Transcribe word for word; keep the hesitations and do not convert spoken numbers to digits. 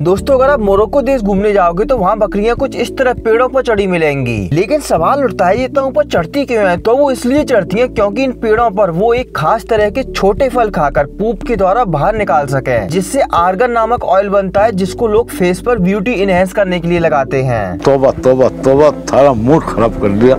दोस्तों अगर आप मोरक्को देश घूमने जाओगे तो वहाँ बकरियाँ कुछ इस तरह पेड़ों पर चढ़ी मिलेंगी, लेकिन सवाल उठता है ये इतना ऊपर चढ़ती क्यों है? तो वो इसलिए चढ़ती हैं क्योंकि इन पेड़ों पर वो एक खास तरह के छोटे फल खाकर पूप के द्वारा बाहर निकाल सके, जिससे आर्गन नामक ऑयल बनता है, जिसको लोग फेस पर ब्यूटी इनहेंस करने के लिए लगाते हैं। तौबा तौबा तौबा, थारा मूड खराब कर दिया।